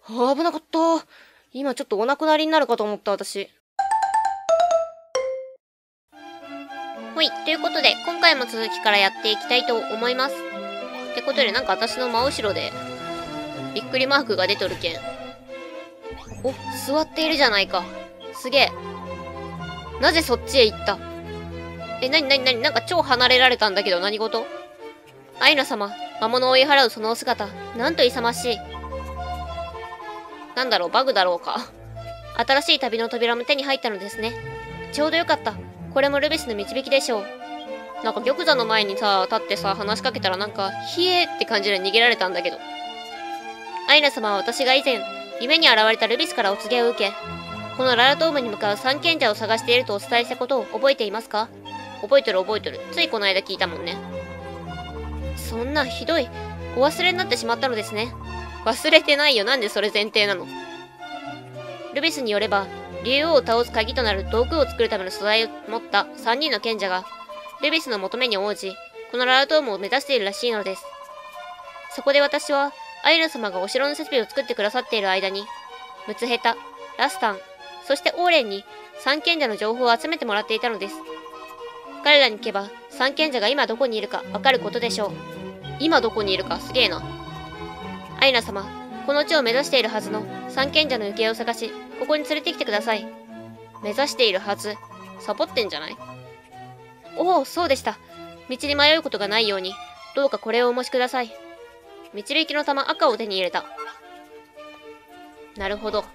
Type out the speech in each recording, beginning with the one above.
危なかった。今ちょっとお亡くなりになるかと思った、私。ほい、ということで、今回も続きからやっていきたいと思います。ってことで、なんか私の真後ろで、びっくりマークが出とるけん。お、座っているじゃないか。すげえ。なぜそっちへ行った？なんか超離れられたんだけど、何事？アイナ様、魔物を追い払うそのお姿、なんと勇ましい。なんだろう、バグだろうか。新しい旅の扉も手に入ったのですね。ちょうどよかった。これもルベスの導きでしょう。なんか玉座の前にさ、立ってさ、話しかけたらなんか、ひえーって感じで逃げられたんだけど。アイナ様は私が以前、夢に現れたルビスからお告げを受け、このララトームに向かう三賢者を探しているとお伝えしたことを覚えていますか？覚えてる。ついこの間聞いたもんね。そんなひどい。お忘れになってしまったのですね。忘れてないよ。なんでそれ前提なの？ルビスによれば、竜王を倒す鍵となる道具を作るための素材を持った3人の賢者が、ルビスの求めに応じ、このララトームを目指しているらしいのです。そこで私は、アイナ様がお城の設備を作ってくださっている間に、ムツヘタ、ラスタン、そしてオーレンに三賢者の情報を集めてもらっていたのです。彼らに聞けば、三賢者が今どこにいるかわかることでしょう。今どこにいるかすげえな。アイナ様、この地を目指しているはずの三賢者の行方を探し、ここに連れてきてください。目指しているはず。サボってんじゃない？おお、そうでした。道に迷うことがないように、どうかこれをお持ちください。導きの玉赤を手に入れた。なるほど。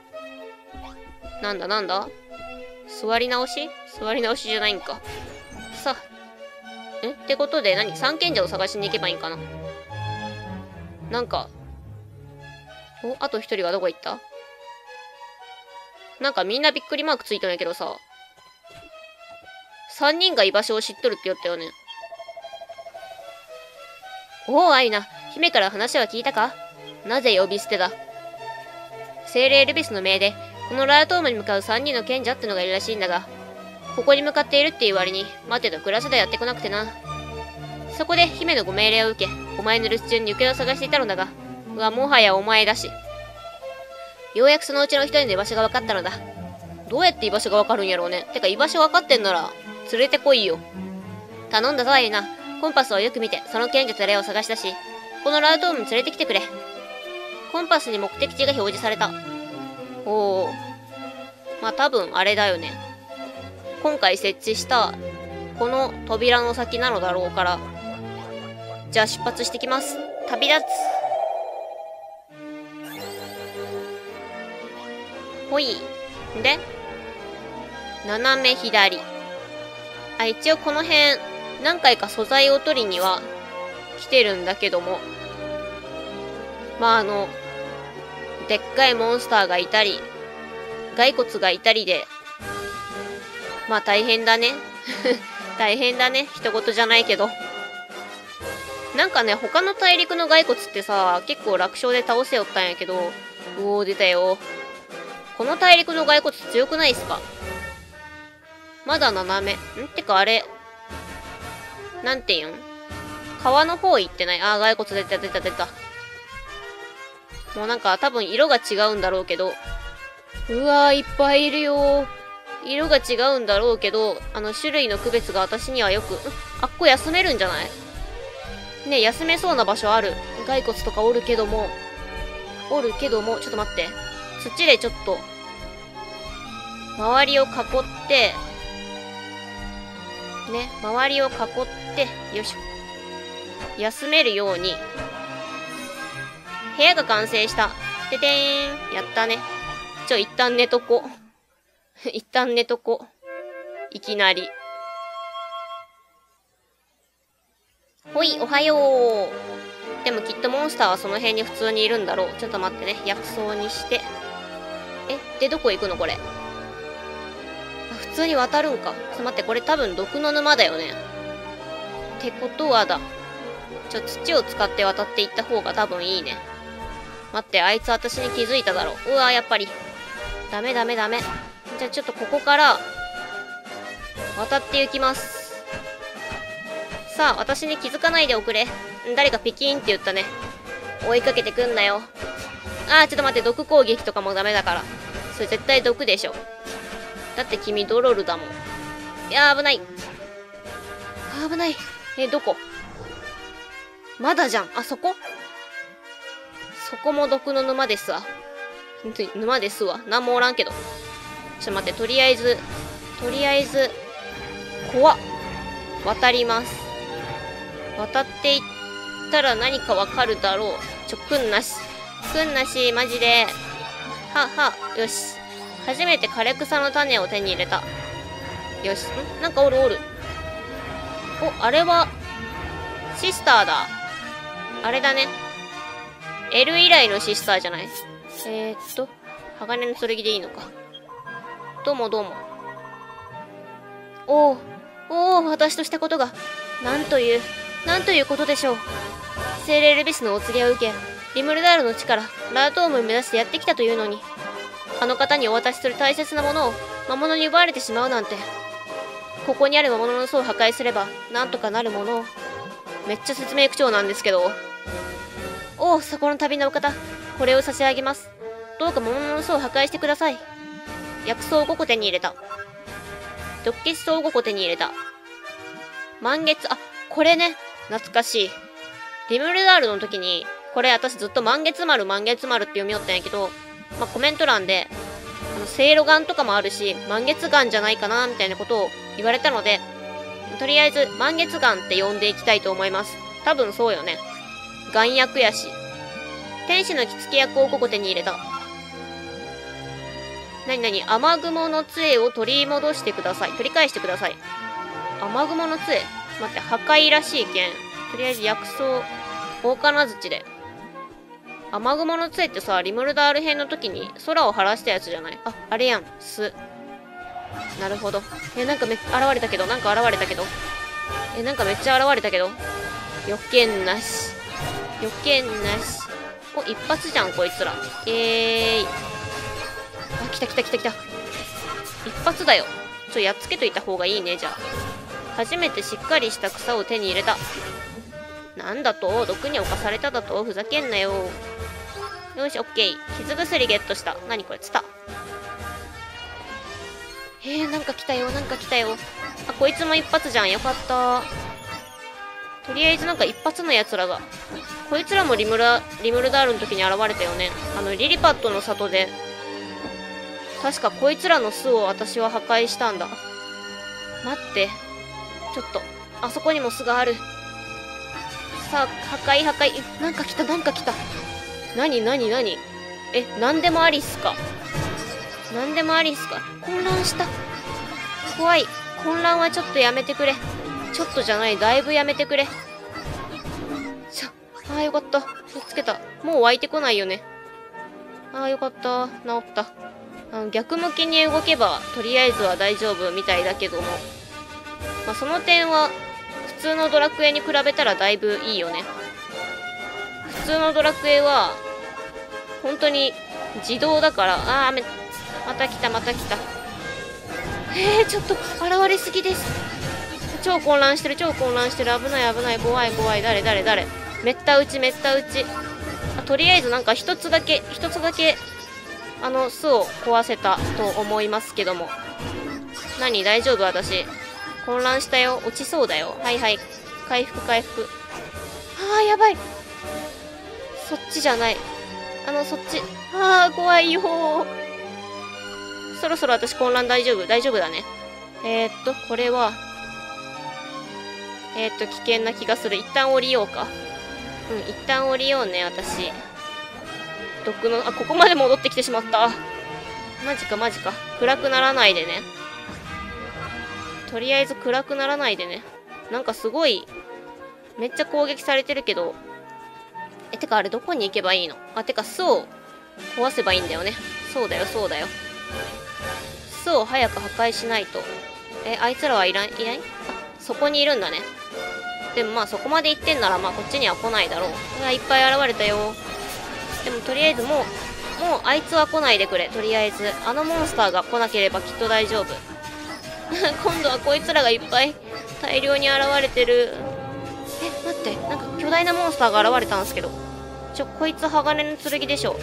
なんだ座り直しじゃないんか。さあ。ってことで三賢者を探しに行けばいいんかな。なんか。お、あと一人はどこ行った？なんかみんなびっくりマークついたんやけどさ。3人が居場所を知っとるって言ったよね。おお、アイナ。姫から話は聞いたか？なぜ呼び捨てだ？精霊ルビスの命で、このラートームに向かう3人の賢者ってのがいるらしいんだが、ここに向かっているっていう割に、待てど暮らせどやってこなくてな。そこで姫のご命令を受け、お前の留守中に行方を探していたのだが、もはやお前だし。ようやくそのうちの一人の居場所が分かったのだ。どうやって居場所が分かるんやろうね。てか居場所分かってんなら、連れてこいよ。頼んだぞ、アイナ。コンパスをよく見て、その賢者と霊を探し出し、このラートームに連れてきてくれ。コンパスに目的地が表示された。おー。まあ多分あれだよね。今回設置した、この扉の先なのだろうから。じゃあ出発してきます。旅立つ。ほい。で、斜め左。一応この辺、何回か素材を取りには来てるんだけども。まあでっかいモンスターがいたり、骸骨がいたりで、まあ大変だね。大変だね。人事じゃないけど。なんかね、他の大陸の骸骨ってさ、結構楽勝で倒せよったんやけど、うおー、出たよ。この大陸の骸骨強くないっすか？まだ斜め。てかあれ、なんて言うん？川の方行ってない？骸骨出た。もうなんか多分色が違うんだろうけど、うわー、いっぱいいるよー。色が違うんだろうけど、種類の区別が私にはよく、あっこ休めるんじゃない？ね、休めそうな場所ある。骸骨とかおるけども、ちょっと待って。土でちょっと、周りを囲って、ね、周りを囲って、よいしょ。休めるように、部屋が完成した。ててーん。やったね。一旦寝とこ。一旦寝とこ。いきなり。ほい、おはよう。でもきっとモンスターはその辺に普通にいるんだろう。ちょっと待ってね。薬草にして。で、どこ行くのこれ。普通に渡るんか。ちょっと待って、これ多分毒の沼だよね。ってことはだ。土を使って渡っていった方が多分いいね。待って、あいつ私に気づいただろう。うわ、やっぱり。ダメ。じゃあちょっとここから、渡って行きます。さあ、私に気づかないでおくれ。誰かピキーンって言ったね。追いかけてくんなよ。 あー、ちょっと待って、毒攻撃とかもダメだから。それ絶対毒でしょ。だって君ドロルだもん。いやー、危ない。危ない。どこ？まだじゃん。あ、そこ？そこも毒の沼ですわ。沼ですわ。なんもおらんけど。ちょっと待って、とりあえず、怖っ。渡ります。渡っていったら何かわかるだろう。来んなし、マジで。よし。初めて枯れ草の種を手に入れた。よし。なんかおる。お、あれは、シスターだ。あれだね。L 以来のシスターじゃない？鋼の剣でいいのか。どうも。おお、私としたことが、なんということでしょう。精霊レビスのお告げを受け、リムルダールの地からラートームを目指してやってきたというのに、あの方にお渡しする大切なものを魔物に奪われてしまうなんて。ここにある魔物の巣を破壊すれば、なんとかなるものを。めっちゃ説明口調なんですけど。おお、そこの旅のお方、これを差し上げます。どうか魔物の巣を破壊してください。薬草を5個手に入れた。毒消し草を5個手に入れた。満月、あ、これね。懐かしい。リムルダールの時に、これ私ずっと満月丸って読みよったんやけど、まあ、コメント欄で、せいろガンとかもあるし、満月ガンじゃないかな、みたいなことを言われたので、とりあえず満月ガンって呼んでいきたいと思います。多分そうよね。眼薬やし。天使の着付け薬を5個手に入れた。雨雲の杖を取り返してください。雨雲の杖？待って、破壊らしいけん。とりあえず薬草、大金槌で。雨雲の杖ってさ、リムルダール編の時に空を晴らしたやつじゃない？あ、あれやん。なるほど。なんか現れたけど。なんかめっちゃ現れたけど。予見なし。お、一発じゃん、こいつら。あ、来た。一発だよ。やっつけといた方がいいね、じゃあ。初めてしっかりした草を手に入れた。なんだと？毒に侵されただと？ふざけんなよ。よし、オッケー。傷薬ゲットした。何これ、ツタ。なんか来たよ。あ、こいつも一発じゃん。よかった。とりあえず一発の奴らが。こいつらもリムルダールの時に現れたよね。リリパットの里で。確かこいつらの巣を私は破壊したんだ。待って。ちょっと。あそこにも巣がある。さあ、破壊。なんか来た。何？なんでもありっすか？混乱した。怖い。混乱はちょっとやめてくれ。ちょっとじゃない、だいぶやめてくれ。よかった。つけた。もう湧いてこないよね。よかった。治った。逆向きに動けば、とりあえずは大丈夫みたいだけども。まあ、その点は、普通のドラクエに比べたらだいぶいいよね。普通のドラクエは、本当に自動だから、また来た。ちょっと、現れすぎです。超混乱してる。危ない。怖い。誰。めった打ち。とりあえず一つだけ、巣を壊せたと思いますけども。大丈夫私。混乱したよ。落ちそうだよ。はい。回復。やばい。そっちじゃない。そっち。怖いよー。そろそろ私混乱大丈夫だね。これは、危険な気がする。一旦降りようか。一旦降りようね、私。ここまで戻ってきてしまった。マジか。暗くならないでね。とりあえず暗くならないでね。すごい、めっちゃ攻撃されてるけど。てかあれどこに行けばいいの？てか巣を壊せばいいんだよね。そうだよ。巣を早く破壊しないと。あいつらはいない？そこにいるんだね。でもそこまで行ってんならこっちには来ないだろう。いっぱい現れたよ。でもとりあえずもうあいつは来ないでくれ。とりあえずモンスターが来なければきっと大丈夫。今度はこいつらがいっぱい大量に現れてる。待って、巨大なモンスターが現れたんですけど。 こいつ鋼の剣でしょ。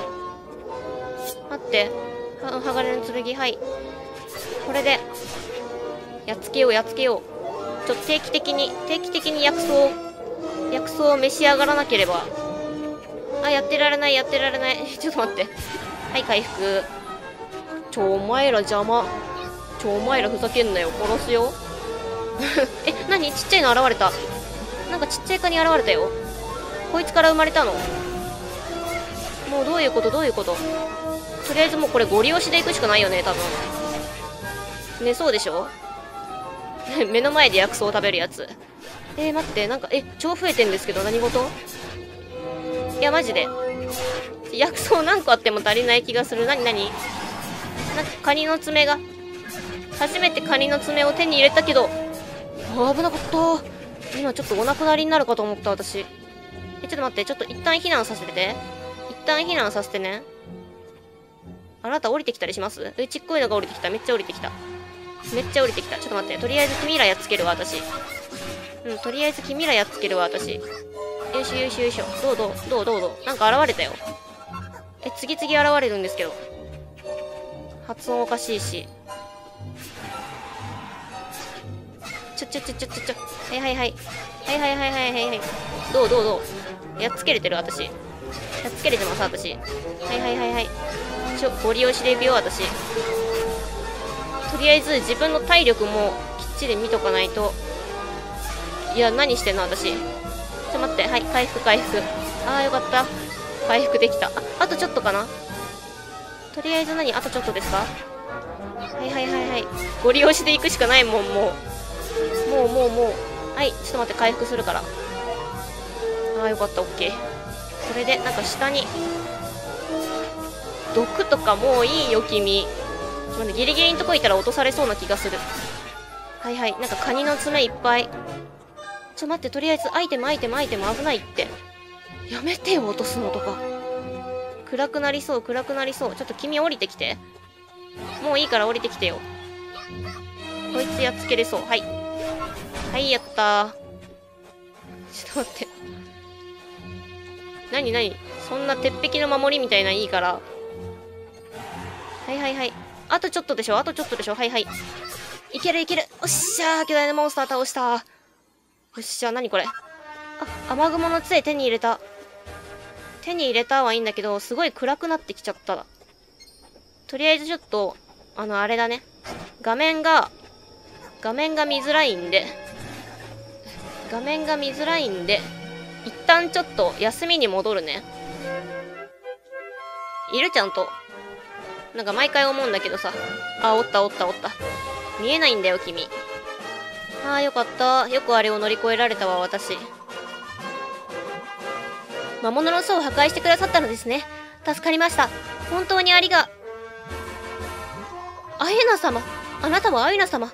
待って。鋼の剣、はい。これで、やっつけよう、やっつけよう。定期的に薬草を召し上がらなければ。あ、やってられない、やってられない。ちょっと待って。はい、回復。お前ら邪魔。お前らふざけんなよ。殺すよ。え、何ちっちゃいの現れた。なんかちっちゃい蚊に現れたよ。こいつから生まれたの。もうどういうこととりあえずもうこれゴリ押しでいくしかないよね、多分。ね、そうでしょ目の前で薬草を食べるやつ。待って、なんか、超増えてんですけど、何事？いや、マジで。薬草何個あっても足りない気がする。なんかカニの爪が。初めてカニの爪を手に入れたけど、危なかった。今ちょっとお亡くなりになるかと思った、私。ちょっと待って、ちょっと一旦避難させて。一旦避難させてね。あなた降りてきたりします？ちっこいのが降りてきた。めっちゃ降りてきた。めっちゃ降りてきた。ちょっと待って。とりあえず君らやっつけるわ、私。とりあえず君らやっつけるわ、私。よいしょよいしょよいしょ。どうなんか現れたよ。次々現れるんですけど。発音おかしいし。はいはいはい。どうやっつけれてる、私。やっつけれてます、私。はい。ゴリ押しでいくよ、私。とりあえず自分の体力もきっちり見とかないと。いや、何してんの、私。待って。はい、回復。あー、よかった。回復できた。あとちょっとかな。とりあえずあとちょっとですか？はい。ゴリ押しでいくしかないもん、もう。はい、ちょっと待って、回復するから。あー、よかった、オッケー。これで、なんか下に、毒とかもういいよ、君。ちょっと待って、ギリギリのとこいたら落とされそうな気がする。はい、なんかカニの爪いっぱい。待って、とりあえずアイテム危ないって。やめてよ、落とすのとか。暗くなりそう。ちょっと君降りてきて。もういいから降りてきてよ。こいつやっつけれそう。はい、やったー。ちょっと待って。何そんな鉄壁の守りみたいないいから。はい。あとちょっとでしょ。はい。いける。おっしゃー、巨大なモンスター倒したー。よっしゃー、何これ。雨雲の杖手に入れた。はいいんだけど、すごい暗くなってきちゃったら。とりあえずちょっと、あれだね。画面が見づらいんで、一旦ちょっと休みに戻るね。いるちゃんと。なんか毎回思うんだけどさ。おった。見えないんだよ、君。よかった。よくあれを乗り越えられたわ、私。魔物の巣を破壊してくださったのですね。助かりました。本当にアイナ様。あなたはアイナ様。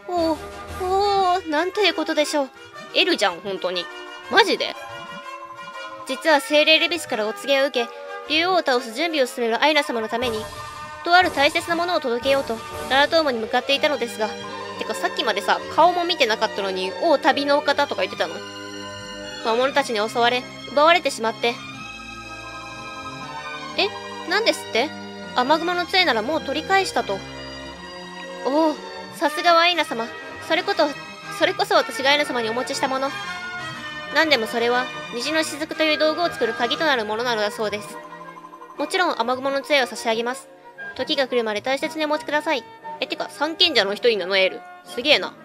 なんということでしょう。エルじゃん、本当に。マジで？実は精霊レビスからお告げを受け、竜王を倒す準備を進めるアイナ様のために、とある大切なものを届けようと、ララトーモに向かっていたのですが、てかさっきまでさ、顔も見てなかったのに、旅のお方とか言ってたの。魔物たちに襲われ、奪われてしまって。なんですって？雨雲の杖ならもう取り返したと。さすがはアイナ様。それこそ私がアイナ様にお持ちしたもの。何でもそれは、虹の雫という道具を作る鍵となるものなのだそうです。もちろん雨雲の杖を差し上げます。時が来るまで大切にお持ちください。てか、三賢者の一人なの、エール。すげえな。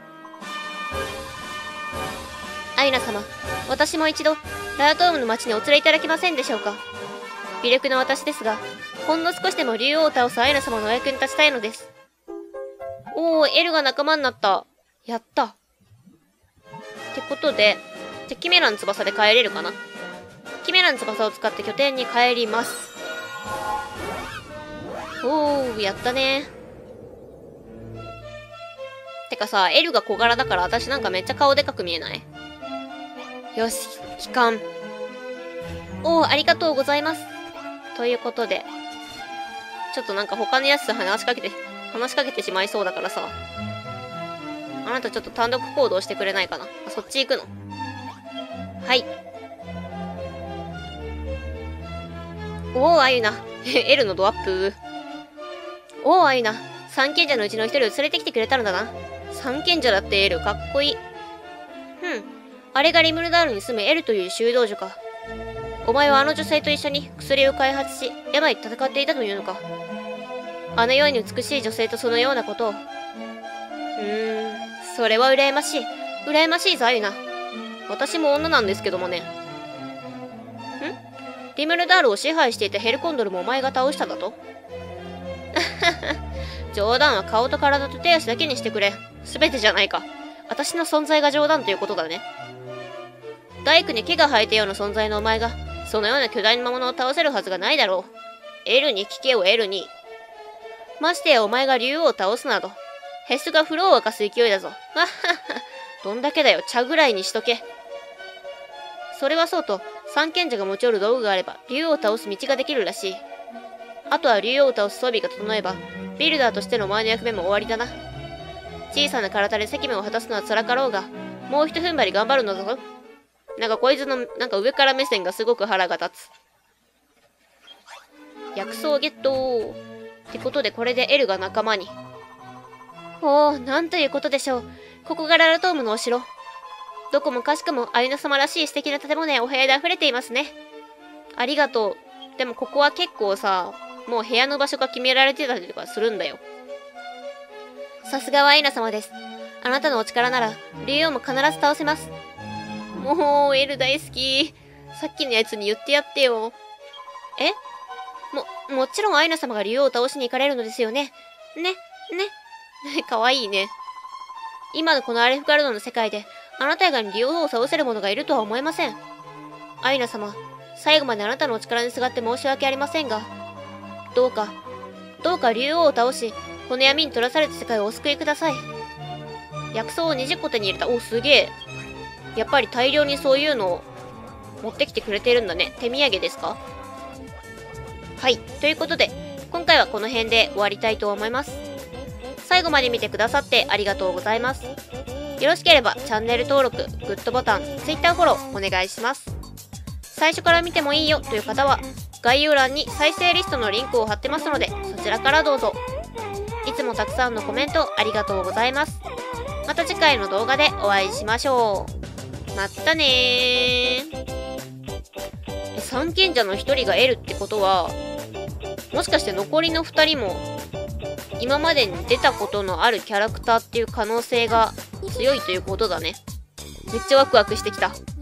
アイナ様、私も一度、ララトームの町にお連れいただけませんでしょうか。微力の私ですが、ほんの少しでも竜王を倒すアイナ様のお役に立ちたいのです。エルが仲間になった。やった。ってことで、じゃ、キメラの翼で帰れるかな。キメラの翼を使って拠点に帰ります。やったね。てかさ、エルが小柄だから私なんかめっちゃ顔でかく見えない？よし、帰還。ありがとうございます。ということで、ちょっとなんか他のやつと話しかけてしまいそうだからさ。あなたちょっと単独行動してくれないかな。そっち行くの？はい。 おお、あゆな。L のドアップ。おお、あゆな。三賢者のうちの一人を連れてきてくれたのだな。三賢者だって L、かっこいい。あれがリムルダールに住む L という修道女か。お前はあの女性と一緒に薬を開発し、病と戦っていたというのか。あのように美しい女性とそのようなことを。それは羨ましい。羨ましいぞ、あゆな。私も女なんですけどもね。リムルダールを支配していたヘルコンドルもお前が倒しただと？冗談は顔と体と手足だけにしてくれ。すべてじゃないか。私の存在が冗談ということだね。大工に木が生えたような存在のお前が、そのような巨大な魔物を倒せるはずがないだろう。L に聞けよ、L に。ましてやお前が竜王を倒すなど、ヘスが風呂を沸かす勢いだぞ。どんだけだよ、茶ぐらいにしとけ。それはそうと、三賢者が持ち寄る道具があれば、竜王を倒す道ができるらしい。あとは竜王を倒す装備が整えば、ビルダーとしてのお前の役目も終わりだな。小さな体で責務を果たすのは辛かろうが、もう一踏ん張り頑張るのだぞ。なんかこいつの、なんか上から目線がすごく腹が立つ。薬草ゲットってことでこれで L が仲間に。おお、なんということでしょう。ここがララトームのお城。どこもかしくもアユナ様らしい素敵な建物やお部屋で溢れていますね。ありがとう。でもここは結構さ、もう部屋の場所が決められてたりとかするんだよ。さすがはアイナ様です。あなたのお力なら、竜王も必ず倒せます。もう、L 大好き。さっきのやつに言ってやってよ。もちろんアイナ様が竜王を倒しに行かれるのですよね。ね。かわいいね。今のこのアレフガルドの世界で、あなた以外に竜王を倒せる者がいるとは思えません。アイナ様、最後まであなたのお力にすがって申し訳ありませんが、どうか竜王を倒し、この闇に取らされた世界をお救いください。薬草を20個手に入れた。お、すげえ。やっぱり大量にそういうのを持ってきてくれてるんだね。手土産ですか？はい。ということで、今回はこの辺で終わりたいと思います。最後まで見てくださってありがとうございます。よろしければチャンネル登録、グッドボタン、Twitter フォローお願いします。最初から見てもいいよという方は、概要欄に再生リストのリンクを貼ってますので、そちらからどうぞ。いつもたくさんのコメントありがとうございます。また次回の動画でお会いしましょう。まったねー。三賢者の1人が L ってことは、もしかして残りの2人も今までに出たことのあるキャラクターっていう可能性が強いということだね。めっちゃワクワクしてきた。